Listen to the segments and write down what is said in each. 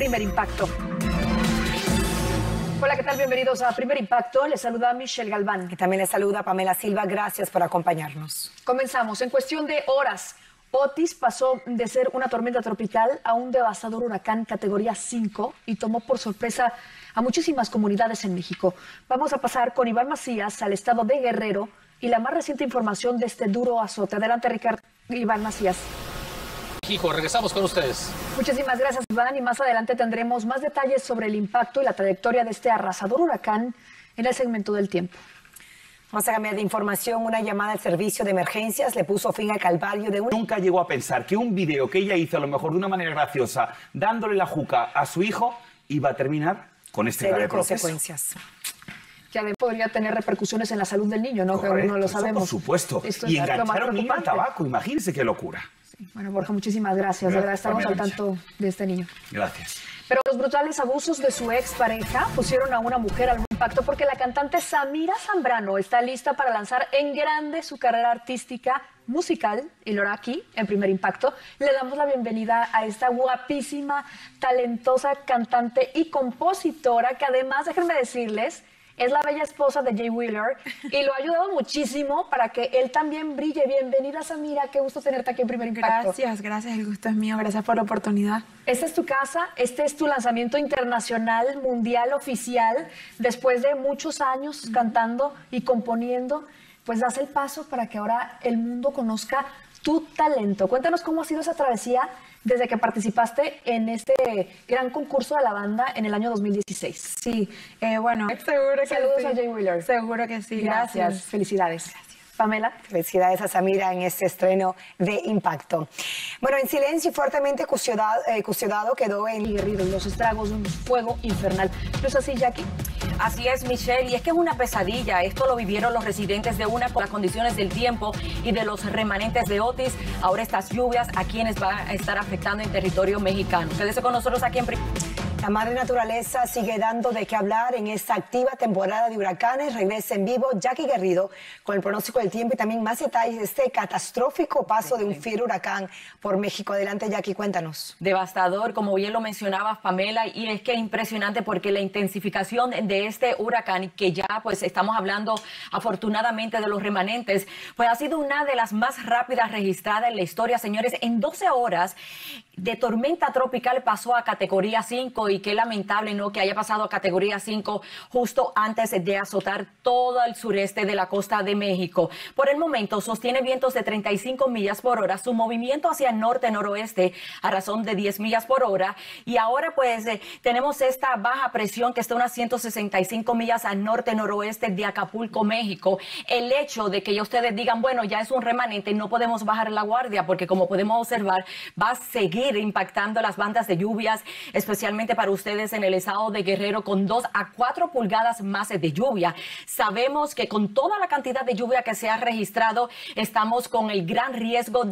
Primer Impacto. Hola, ¿qué tal? Bienvenidos a Primer Impacto. Les saluda Michelle Galván. Y también les saluda Pamela Silva. Gracias por acompañarnos. Comenzamos. En cuestión de horas, Otis pasó de ser una tormenta tropical a un devastador huracán categoría 5 y tomó por sorpresa a muchísimas comunidades en México. Vamos a pasar con Iván Macías al estado de Guerrero y la más reciente información de este duro azote. Adelante, Ricardo. Iván Macías. Hijo, regresamos con ustedes. Muchísimas gracias, Iván, y más adelante tendremos más detalles sobre el impacto y la trayectoria de este arrasador huracán en el segmento del tiempo. Vamos a cambiar de información. Una llamada al servicio de emergencias le puso fin al calvario de un... Nunca llegó a pensar que un video que ella hizo, a lo mejor de una manera graciosa, dándole la juca a su hijo, iba a terminar con este grave consecuencias. Que además podría tener repercusiones en la salud del niño, ¿no? Correcto, que aún no lo sabemos. por supuesto. Esto Y es enganchar a un niño al tabaco, imagínense qué locura. Bueno, Borja, muchísimas gracias. De verdad, estamos al tanto de este niño. Gracias. Pero los brutales abusos de su expareja pusieron a una mujer al impacto porque la cantante Samira Zambrano está lista para lanzar en grande su carrera artística musical y lo hará aquí en Primer Impacto. Le damos la bienvenida a esta guapísima, talentosa cantante y compositora que además, déjenme decirles, es la bella esposa de Jay Wheeler y lo ha ayudado muchísimo para que él también brille. Bienvenida, Samira. Qué gusto tenerte aquí en Primer Impacto. Gracias. El gusto es mío. Gracias por la oportunidad. Esta es tu casa. Este es tu lanzamiento internacional, mundial, oficial. Después de muchos años cantando y componiendo, pues das el paso para que ahora el mundo conozca tu talento. Cuéntanos cómo ha sido esa travesía desde que participaste en este gran concurso de la banda en el año 2016. Sí, bueno, seguro que Saludos sí. a Jay Wheeler. Seguro que sí, Gracias. Felicidades. Gracias. Pamela. Felicidades a Samira en este estreno de Impacto. Bueno, en silencio y fuertemente cuestionado quedó en Guerrero, los estragos de un fuego infernal. ¿No es así, Jackie? Así es, Michelle, y es que es una pesadilla. Esto lo vivieron los residentes de una con las condiciones del tiempo y de los remanentes de Otis. Ahora estas lluvias a quienes van a estar afectando en territorio mexicano. Quédese con nosotros aquí en... La madre naturaleza sigue dando de qué hablar en esta activa temporada de huracanes. Regresa en vivo Jackie Garrido con el pronóstico del tiempo y también más detalles de este catastrófico paso de un fiero huracán por México. Adelante, Jackie, cuéntanos. Devastador, como bien lo mencionabas, Pamela, y es que es impresionante porque la intensificación de este huracán, que ya pues estamos hablando afortunadamente de los remanentes, pues ha sido una de las más rápidas registradas en la historia, señores. En 12 horas de tormenta tropical pasó a categoría 5 y qué lamentable, ¿no?, que haya pasado a categoría 5 justo antes de azotar todo el sureste de la costa de México. Por el momento sostiene vientos de 35 millas por hora, su movimiento hacia norte-noroeste a razón de 10 millas por hora y ahora pues tenemos esta baja presión que está a unas 165 millas al norte-noroeste de Acapulco, México. El hecho de que ya ustedes digan, bueno, ya es un remanente, no podemos bajar la guardia porque como podemos observar va a seguir impactando las bandas de lluvias, especialmente para ustedes en el estado de Guerrero con 2 a 4 pulgadas más de lluvia. Sabemos que con toda la cantidad de lluvia que se ha registrado, estamos con el gran riesgo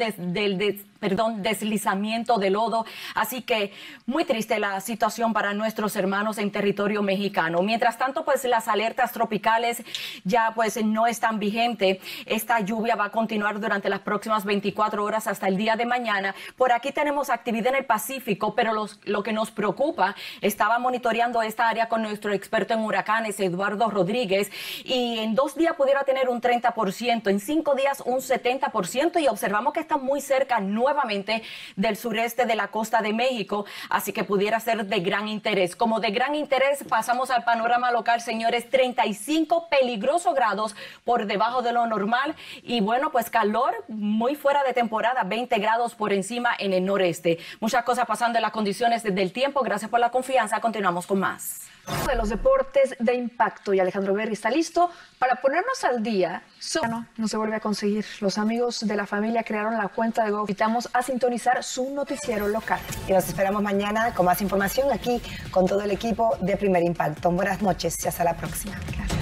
deslizamiento de lodo. Así que muy triste la situación para nuestros hermanos en territorio mexicano. Mientras tanto, pues las alertas tropicales ya pues no están vigentes. Esta lluvia va a continuar durante las próximas 24 horas hasta el día de mañana. Por aquí tenemos actividad en el Pacífico, pero lo que nos preocupa, estaba monitoreando esta área con nuestro experto en huracanes, Eduardo Rodríguez, y en 2 días pudiera tener un 30%, en 5 días un 70%, y observamos que está muy cerca nuevamente del sureste de la costa de México, así que pudiera ser de gran interés. Como de gran interés, pasamos al panorama local, señores, 35 peligrosos grados por debajo de lo normal, y bueno, pues calor muy fuera de temporada, 20 grados por encima en el noreste. Muchas cosas pasando en las condiciones del tiempo. Gracias por la confianza. Continuamos con más. De los deportes de impacto, y Alejandro Berry está listo para ponernos al día. No se vuelve a conseguir. Los amigos de la familia crearon la cuenta de Go. Invitamos a sintonizar su noticiero local. Y nos esperamos mañana con más información aquí con todo el equipo de Primer Impacto. Buenas noches y hasta la próxima. Gracias.